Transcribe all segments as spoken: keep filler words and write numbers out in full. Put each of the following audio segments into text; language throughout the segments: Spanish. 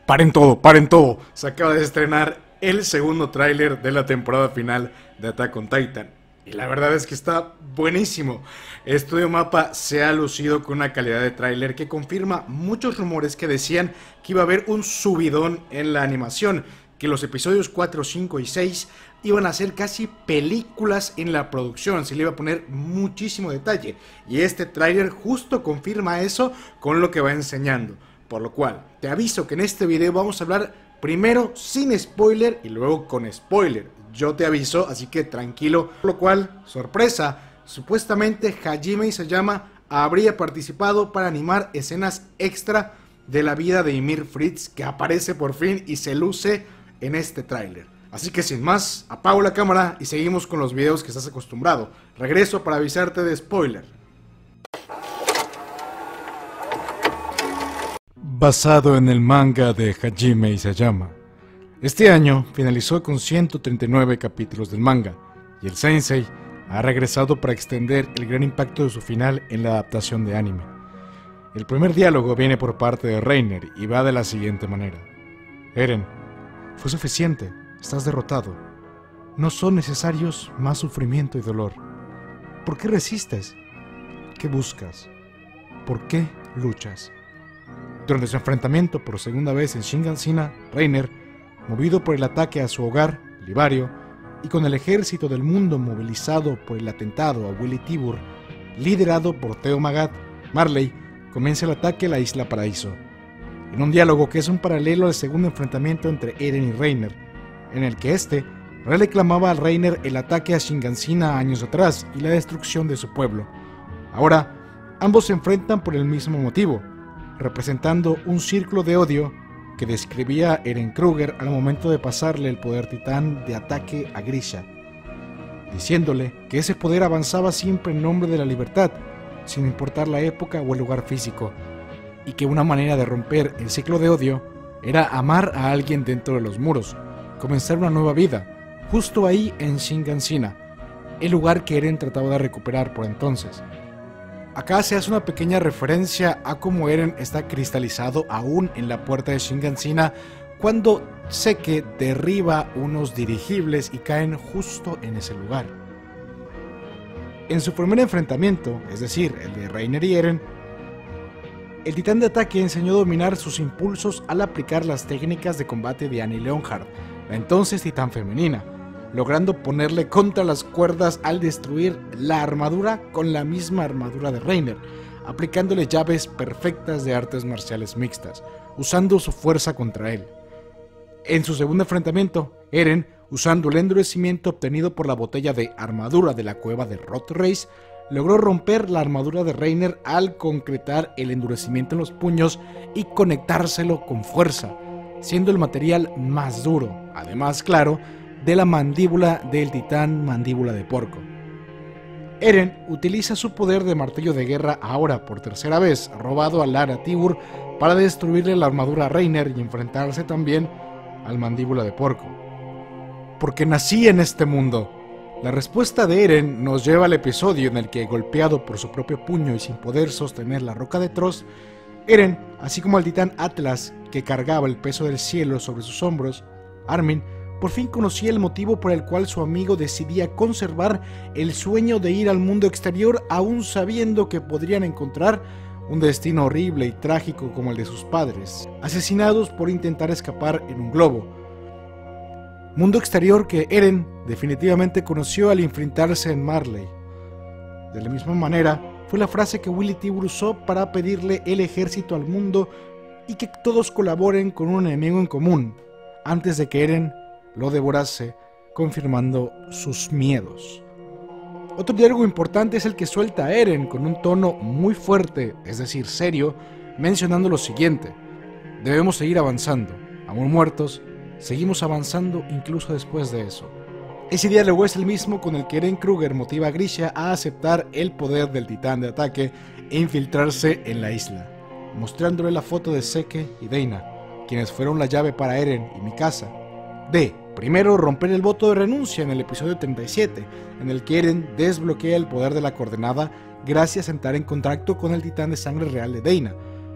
Paren todo, paren todo. Se acaba de estrenar el segundo tráiler de la temporada final de Attack on Titan. Y la verdad es que está buenísimo. Estudio Mappa se ha lucido con una calidad de tráiler que confirma muchos rumores que decían que iba a haber un subidón en la animación, que los episodios cuatro, cinco y seis iban a ser casi películas en la producción, se le iba a poner muchísimo detalle. Y este tráiler justo confirma eso con lo que va enseñando. Por lo cual, te aviso que en este video vamos a hablar primero sin spoiler y luego con spoiler. Yo te aviso, así que tranquilo. Por lo cual, sorpresa, supuestamente Hajime Isayama habría participado para animar escenas extra de la vida de Ymir Fritz, que aparece por fin y se luce en este tráiler. Así que sin más, apago la cámara y seguimos con los videos que estás acostumbrado. Regreso para avisarte de spoiler. Basado en el manga de Hajime Isayama. Este año finalizó con ciento treinta y nueve capítulos del manga, y el sensei ha regresado para extender el gran impacto de su final en la adaptación de anime. El primer diálogo viene por parte de Reiner y va de la siguiente manera: Eren, fue suficiente, estás derrotado. No son necesarios más sufrimiento y dolor. ¿Por qué resistes? ¿Qué buscas? ¿Por qué luchas? Durante su enfrentamiento por segunda vez en Shingansina, Reiner, movido por el ataque a su hogar, Livario, y con el ejército del mundo movilizado por el atentado a Willy Tibur, liderado por Teo Magat, Marley comienza el ataque a la Isla Paraíso, en un diálogo que es un paralelo al segundo enfrentamiento entre Eren y Reiner, en el que este reclamaba a Reiner el ataque a Shingansina años atrás y la destrucción de su pueblo. Ahora, ambos se enfrentan por el mismo motivo, representando un círculo de odio que describía Eren Kruger al momento de pasarle el poder titán de ataque a Grisha, diciéndole que ese poder avanzaba siempre en nombre de la libertad, sin importar la época o el lugar físico, y que una manera de romper el ciclo de odio era amar a alguien dentro de los muros, comenzar una nueva vida, justo ahí en Shingansina, el lugar que Eren trataba de recuperar por entonces. Acá se hace una pequeña referencia a cómo Eren está cristalizado aún en la puerta de Shingansina cuando Seke derriba unos dirigibles y caen justo en ese lugar. En su primer enfrentamiento, es decir, el de Reiner y Eren, el titán de ataque enseñó a dominar sus impulsos al aplicar las técnicas de combate de Annie Leonhard, la entonces titán femenina, logrando ponerle contra las cuerdas al destruir la armadura con la misma armadura de Reiner, aplicándole llaves perfectas de artes marciales mixtas, usando su fuerza contra él. En su segundo enfrentamiento, Eren, usando el endurecimiento obtenido por la botella de armadura de la cueva de Rothreis, logró romper la armadura de Reiner al concretar el endurecimiento en los puños y conectárselo con fuerza, siendo el material más duro, además, claro, de la mandíbula del titán mandíbula de porco. Eren utiliza su poder de martillo de guerra ahora por tercera vez, robado a Lara Tibur, para destruirle la armadura a Reiner y enfrentarse también al mandíbula de porco. Porque nací en este mundo. La respuesta de Eren nos lleva al episodio en el que, golpeado por su propio puño y sin poder sostener la roca de Trost, Eren, así como el titán Atlas, que cargaba el peso del cielo sobre sus hombros, Armin, por fin conocía el motivo por el cual su amigo decidía conservar el sueño de ir al mundo exterior, aún sabiendo que podrían encontrar un destino horrible y trágico como el de sus padres, asesinados por intentar escapar en un globo. Mundo exterior que Eren definitivamente conoció al enfrentarse en Marley. De la misma manera, fue la frase que Willy Tibur usó para pedirle el ejército al mundo y que todos colaboren con un enemigo en común, antes de que Eren lo devorase, confirmando sus miedos. Otro diálogo importante es el que suelta a Eren con un tono muy fuerte, es decir, serio, mencionando lo siguiente: debemos seguir avanzando, aún muertos, seguimos avanzando incluso después de eso. Ese diálogo es el mismo con el que Eren Kruger motiva a Grisha a aceptar el poder del titán de ataque e infiltrarse en la isla, mostrándole la foto de Seke y Deina, quienes fueron la llave para Eren y Mikasa. D. Primero, romper el voto de renuncia en el episodio treinta y siete, en el que Eren desbloquea el poder de la coordenada gracias a entrar en contacto con el titán de sangre real de Deina,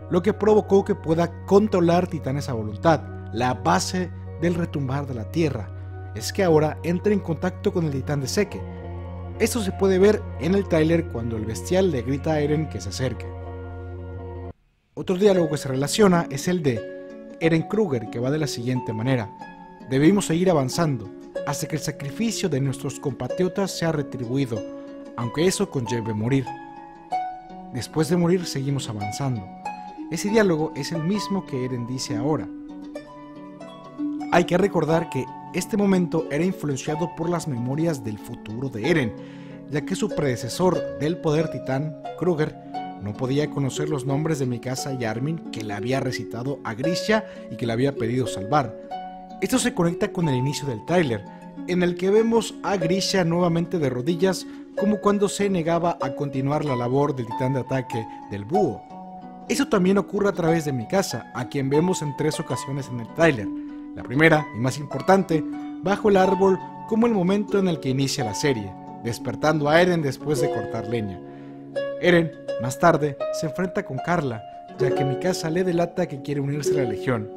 lo que provocó que pueda controlar titanes a voluntad. La base del retumbar de la Tierra es que ahora entra en contacto con el titán de Seke. Esto se puede ver en el tráiler cuando el bestial le grita a Eren que se acerque. Otro diálogo que se relaciona es el de Eren Kruger, que va de la siguiente manera: debemos seguir avanzando hasta que el sacrificio de nuestros compatriotas sea retribuido, aunque eso conlleve morir. Después de morir seguimos avanzando. Ese diálogo es el mismo que Eren dice ahora. Hay que recordar que este momento era influenciado por las memorias del futuro de Eren, ya que su predecesor del poder titán, Kruger, no podía conocer los nombres de Mikasa y Armin que le había recitado a Grisha y que le había pedido salvar. Esto se conecta con el inicio del tráiler, en el que vemos a Grisha nuevamente de rodillas, como cuando se negaba a continuar la labor del titán de ataque del búho. Eso también ocurre a través de Mikasa, a quien vemos en tres ocasiones en el tráiler. La primera, y más importante, bajo el árbol, como el momento en el que inicia la serie, despertando a Eren después de cortar leña. Eren, más tarde, se enfrenta con Carla, ya que Mikasa le delata que quiere unirse a la Legión.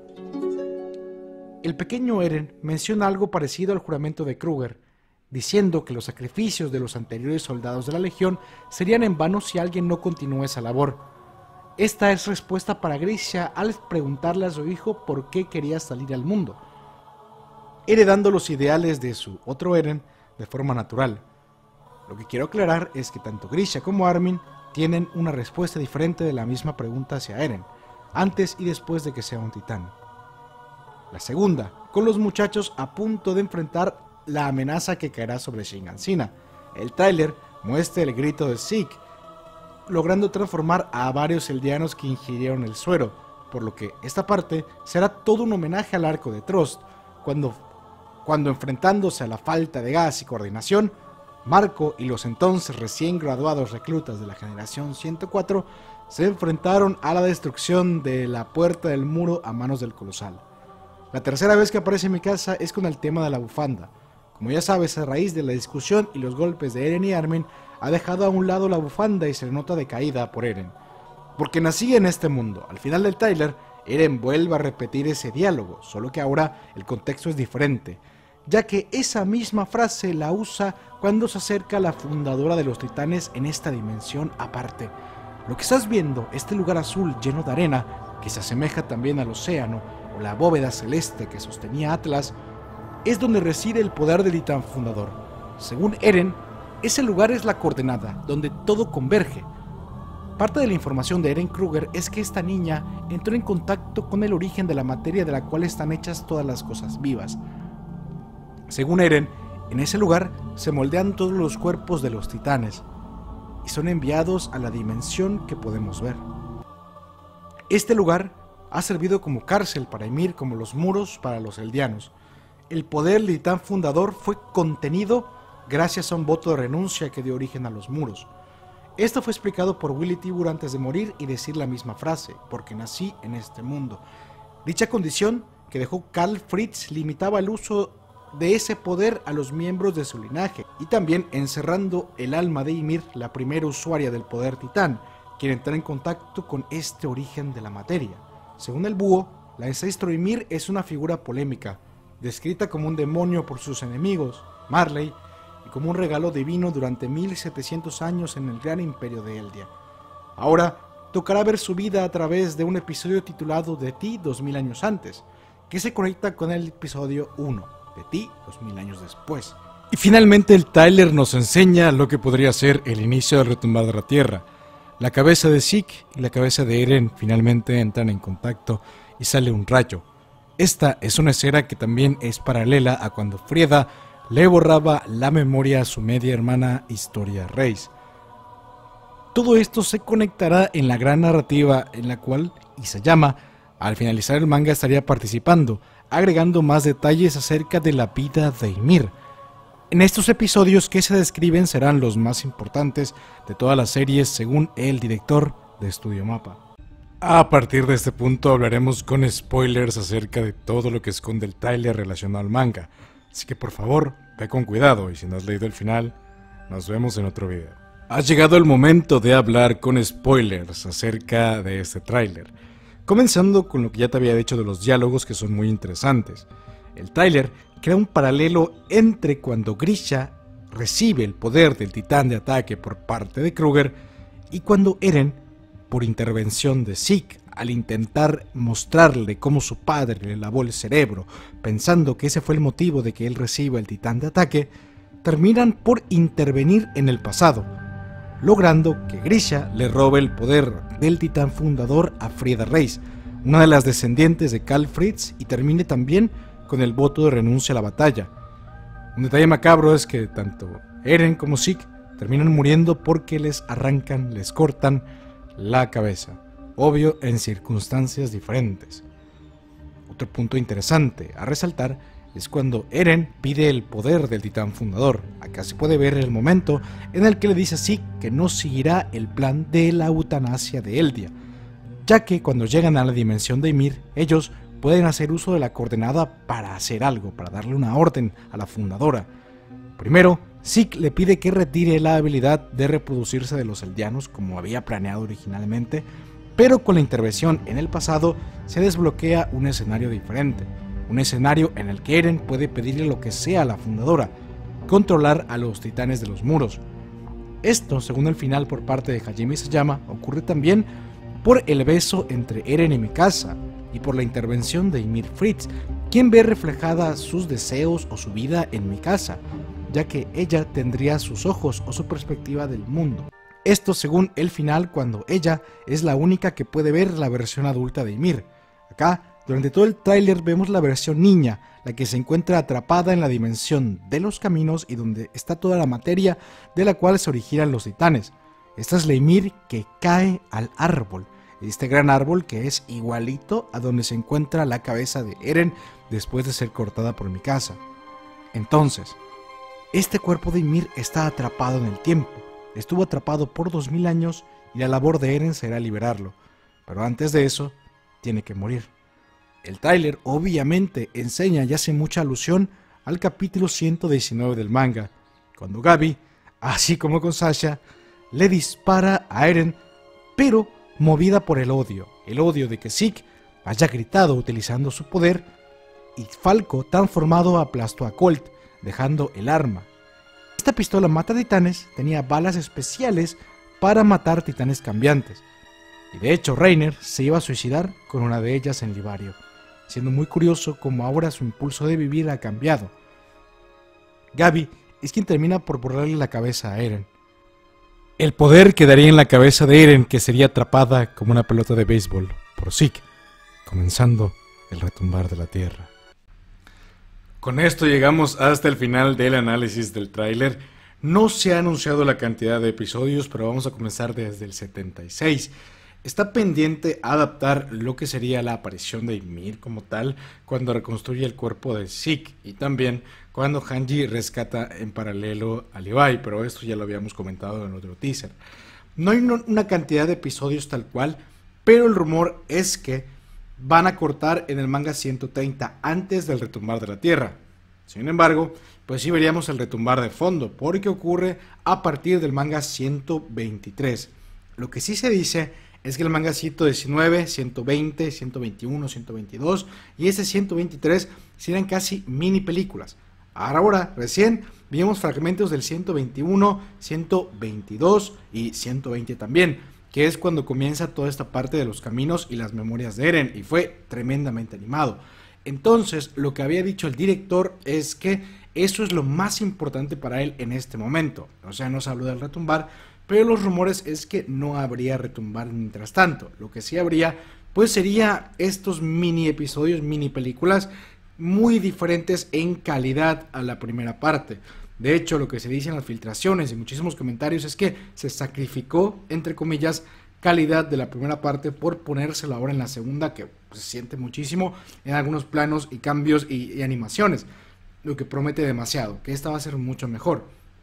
El pequeño Eren menciona algo parecido al juramento de Kruger, diciendo que los sacrificios de los anteriores soldados de la Legión serían en vano si alguien no continúa esa labor. Esta es respuesta para Grisha al preguntarle a su hijo por qué quería salir al mundo, heredando los ideales de su otro Eren de forma natural. Lo que quiero aclarar es que tanto Grisha como Armin tienen una respuesta diferente de la misma pregunta hacia Eren, antes y después de que sea un titán. La segunda, con los muchachos a punto de enfrentar la amenaza que caerá sobre Shingansina. El tráiler muestra el grito de Zeke, logrando transformar a varios eldianos que ingirieron el suero, por lo que esta parte será todo un homenaje al arco de Trost, cuando, cuando enfrentándose a la falta de gas y coordinación, Marco y los entonces recién graduados reclutas de la generación ciento cuatro se enfrentaron a la destrucción de la puerta del muro a manos del colosal. La tercera vez que aparece Mikasa es con el tema de la bufanda. Como ya sabes, a raíz de la discusión y los golpes de Eren y Armin, ha dejado a un lado la bufanda y se le nota decaída por Eren. Porque nací en este mundo. Al final del tráiler, Eren vuelve a repetir ese diálogo, solo que ahora el contexto es diferente, ya que esa misma frase la usa cuando se acerca a la fundadora de los titanes en esta dimensión aparte. Lo que estás viendo, este lugar azul lleno de arena, que se asemeja también al océano, o la bóveda celeste que sostenía Atlas, es donde reside el poder del titán fundador. Según Eren, ese lugar es la coordenada, donde todo converge. Parte de la información de Eren Kruger es que esta niña entró en contacto con el origen de la materia de la cual están hechas todas las cosas vivas. Según Eren, en ese lugar se moldean todos los cuerpos de los titanes y son enviados a la dimensión que podemos ver. Este lugar ha servido como cárcel para Ymir, como los muros para los eldianos. El poder del titán fundador fue contenido gracias a un voto de renuncia que dio origen a los muros. Esto fue explicado por Willy Tibur antes de morir y decir la misma frase, porque nací en este mundo. Dicha condición que dejó Karl Fritz limitaba el uso de ese poder a los miembros de su linaje, y también encerrando el alma de Ymir, la primera usuaria del poder titán, quien entra en contacto con este origen de la materia. Según el búho, la ancestro Ymir es una figura polémica, descrita como un demonio por sus enemigos, Marley, y como un regalo divino durante mil setecientos años en el gran imperio de Eldia. Ahora tocará ver su vida a través de un episodio titulado De ti dos mil años antes, que se conecta con el episodio uno, De ti dos mil años después. Y finalmente el tráiler nos enseña lo que podría ser el inicio del retumbar de la Tierra. La cabeza de Zeke y la cabeza de Eren finalmente entran en contacto y sale un rayo. Esta es una escena que también es paralela a cuando Frieda le borraba la memoria a su media hermana Historia Reis. Todo esto se conectará en la gran narrativa en la cual Isayama, al finalizar el manga, estaría participando, agregando más detalles acerca de la vida de Ymir. En estos episodios que se describen serán los más importantes de todas las series según el director de Estudio Mapa. A partir de este punto hablaremos con spoilers acerca de todo lo que esconde el tráiler relacionado al manga, así que por favor ve con cuidado y si no has leído el final, nos vemos en otro video. Ha llegado el momento de hablar con spoilers acerca de este tráiler, comenzando con lo que ya te había dicho de los diálogos, que son muy interesantes. El tráiler crea un paralelo entre cuando Grisha recibe el poder del titán de ataque por parte de Kruger y cuando Eren, por intervención de Zeke, al intentar mostrarle cómo su padre le lavó el cerebro, pensando que ese fue el motivo de que él reciba el titán de ataque, terminan por intervenir en el pasado, logrando que Grisha le robe el poder del titán fundador a Frieda Reiss, una de las descendientes de Karl Fritz, y termine también con el voto de renuncia a la batalla. Un detalle macabro es que tanto Eren como Zeke terminan muriendo porque les arrancan, les cortan la cabeza, obvio en circunstancias diferentes. Otro punto interesante a resaltar es cuando Eren pide el poder del titán fundador. Acá se puede ver el momento en el que le dice a Zeke que no seguirá el plan de la eutanasia de Eldia, ya que cuando llegan a la dimensión de Ymir, ellos pueden hacer uso de la coordenada para hacer algo, para darle una orden a la fundadora. Primero, Zeke le pide que retire la habilidad de reproducirse de los eldianos como había planeado originalmente, pero con la intervención en el pasado se desbloquea un escenario diferente, un escenario en el que Eren puede pedirle lo que sea a la fundadora, controlar a los titanes de los muros. Esto, según el final por parte de Hajime Isayama, ocurre también por el beso entre Eren y Mikasa, y por la intervención de Ymir Fritz, quien ve reflejada sus deseos o su vida en Mikasa, ya que ella tendría sus ojos o su perspectiva del mundo. Esto según el final, cuando ella es la única que puede ver la versión adulta de Ymir. Acá, durante todo el tráiler vemos la versión niña, la que se encuentra atrapada en la dimensión de los caminos y donde está toda la materia de la cual se originan los titanes. Esta es la Ymir que cae al árbol, este gran árbol que es igualito a donde se encuentra la cabeza de Eren después de ser cortada por Mikasa. Entonces, este cuerpo de Ymir está atrapado en el tiempo, estuvo atrapado por dos mil años y la labor de Eren será liberarlo, pero antes de eso, tiene que morir. El tráiler obviamente enseña y hace mucha alusión al capítulo ciento diecinueve del manga, cuando Gabi, así como con Sasha, le dispara a Eren, pero movida por el odio, el odio de que Zeke haya gritado utilizando su poder, y Falco transformado aplastó a Colt, dejando el arma. Esta pistola mata titanes tenía balas especiales para matar titanes cambiantes, y de hecho Reiner se iba a suicidar con una de ellas en Livario, siendo muy curioso como ahora su impulso de vivir ha cambiado. Gabi es quien termina por borrarle la cabeza a Eren. El poder quedaría en la cabeza de Eren, que sería atrapada como una pelota de béisbol por Zeke, comenzando el retumbar de la tierra. Con esto llegamos hasta el final del análisis del tráiler. No se ha anunciado la cantidad de episodios, pero vamos a comenzar desde el setenta y seis. Está pendiente adaptar lo que sería la aparición de Ymir como tal, cuando reconstruye el cuerpo de Zeke, y también cuando Hanji rescata en paralelo a Levi, pero esto ya lo habíamos comentado en otro teaser. No hay una cantidad de episodios tal cual, pero el rumor es que van a cortar en el manga ciento treinta antes del retumbar de la Tierra. Sin embargo, pues sí veríamos el retumbar de fondo, porque ocurre a partir del manga ciento veintitrés. Lo que sí se dice es que el manga ciento diecinueve, ciento veinte, ciento veintiuno, ciento veintidós y ese ciento veintitrés serán casi mini películas. Ahora, recién vimos fragmentos del ciento veintiuno, ciento veintidós y ciento veinte también, que es cuando comienza toda esta parte de los caminos y las memorias de Eren, y fue tremendamente animado. Entonces, lo que había dicho el director es que eso es lo más importante para él en este momento. O sea, no se habló del retumbar, pero los rumores es que no habría retumbar mientras tanto. Lo que sí habría, pues sería estos mini episodios, mini películas, muy diferentes en calidad a la primera parte. De hecho, lo que se dice en las filtraciones y muchísimos comentarios es que se sacrificó, entre comillas, calidad de la primera parte por ponérsela ahora en la segunda, que pues, se siente muchísimo en algunos planos y cambios y, y animaciones, lo que promete demasiado, que esta va a ser mucho mejor.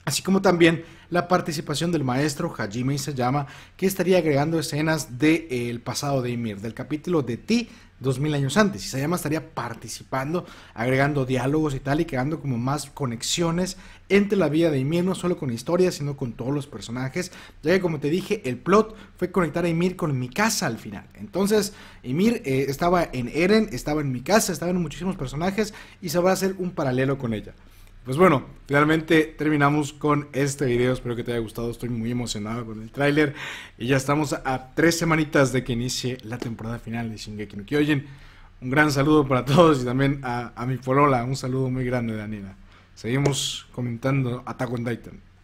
así como también la participación del maestro Hajime Isayama, que estaría agregando escenas del pasado de Ymir, del capítulo de Ti, dos mil años antes. Isayama estaría participando, agregando diálogos y tal, y creando como más conexiones entre la vida de Ymir, no solo con la historia, sino con todos los personajes, ya que, como te dije, el plot fue conectar a Ymir con Mikasa al final. Entonces, Ymir eh, estaba en Eren, estaba en Mikasa, estaba en muchísimos personajes, y se va a hacer un paralelo con ella. Pues bueno, finalmente terminamos con este video, espero que te haya gustado, estoy muy emocionado con el tráiler y ya estamos a tres semanitas de que inicie la temporada final de Shingeki no Kyojin. Un gran saludo para todos y también a, a mi polola, un saludo muy grande, Daniela. Seguimos comentando Attack on Titan.